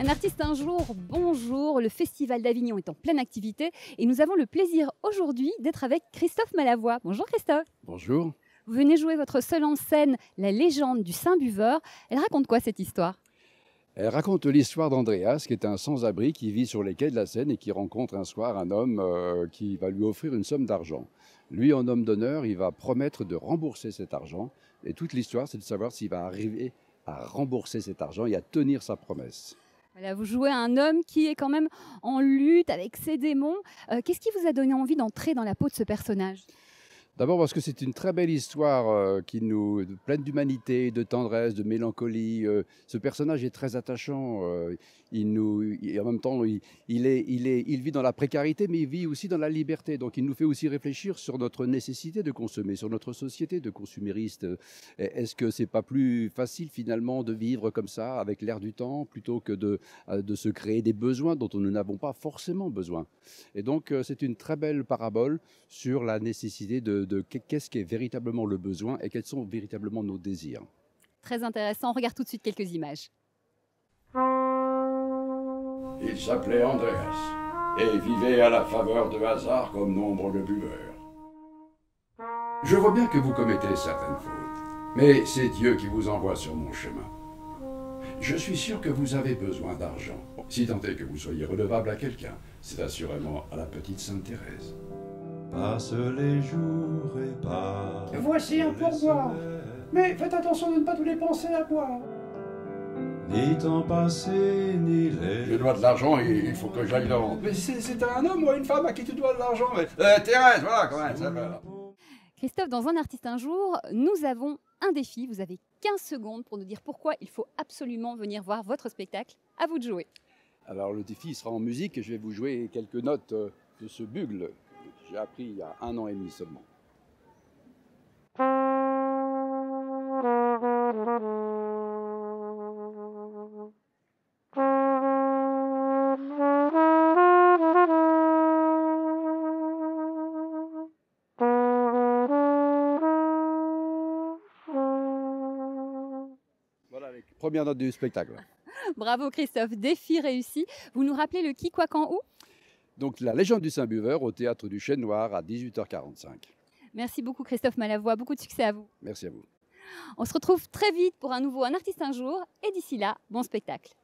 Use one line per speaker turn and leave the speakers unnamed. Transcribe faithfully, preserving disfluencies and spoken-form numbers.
Un artiste un jour, bonjour, le Festival d'Avignon est en pleine activité et nous avons le plaisir aujourd'hui d'être avec Christophe Malavoie. Bonjour Christophe.
Bonjour.
Vous venez jouer votre seule en scène, La légende du Saint-Buveur. Elle raconte quoi cette histoire?
Elle raconte l'histoire d'Andreas, qui est un sans-abri qui vit sur les quais de la Seine et qui rencontre un soir un homme euh, qui va lui offrir une somme d'argent. Lui, en homme d'honneur, il va promettre de rembourser cet argent. Et toute l'histoire, c'est de savoir s'il va arriver à rembourser cet argent et à tenir sa promesse.
Voilà, vous jouez un homme qui est quand même en lutte avec ses démons. Euh, Qu'est-ce qui vous a donné envie d'entrer dans la peau de ce personnage?
D'abord parce que c'est une très belle histoire euh, qui nous pleine d'humanité, de tendresse, de mélancolie. Euh, ce personnage est très attachant. Euh, il nous, il- en même temps, il, il est, il, est, il vit dans la précarité, mais il vit aussi dans la liberté. Donc, il nous fait aussi réfléchir sur notre nécessité de consommer, sur notre société de consumériste. Euh, Est-ce que c'est pas plus facile finalement de vivre comme ça, avec l'air du temps, plutôt que de, euh, de se créer des besoins dont nous n'avons pas forcément besoin? Et donc, euh, c'est une très belle parabole sur la nécessité de, de qu'est-ce qui est véritablement le besoin et quels sont véritablement nos désirs.
Très intéressant, on regarde tout de suite quelques images.
Il s'appelait Andreas et vivait à la faveur de hasard comme nombre de buveurs. Je vois bien que vous commettez certaines fautes, mais c'est Dieu qui vous envoie sur mon chemin. Je suis sûr que vous avez besoin d'argent, si tant est que vous soyez redevable à quelqu'un. C'est assurément à la petite Sainte Thérèse.
Passe les jours et pas.
Voici un pourboire. Mais faites attention de ne pas tous dépenser à boire.
Ni temps passé, ni les.
Je dois de l'argent et il faut que j'aille le rendre.
Mais c'est c'est un homme ou une femme à qui tu dois de l'argent. Mais...
Euh, Thérèse, voilà comment elle s'appelle.
Christophe, dans Un artiste un jour, nous avons un défi. Vous avez quinze secondes pour nous dire pourquoi il faut absolument venir voir votre spectacle. À vous de jouer.
Alors, le défi sera en musique et je vais vous jouer quelques notes euh, de ce bugle que j'ai appris il y a un an et demi seulement. Voilà les premières notes du spectacle.
Bravo Christophe, défi réussi. Vous nous rappelez le qui, quoi, quand, où?
Donc, La légende du Saint-Buveur au théâtre du Chêne Noir à dix-huit heures quarante-cinq.
Merci beaucoup Christophe Malavoie, beaucoup de succès à vous.
Merci à vous.
On se retrouve très vite pour un nouveau Un artiste un jour et d'ici là, bon spectacle.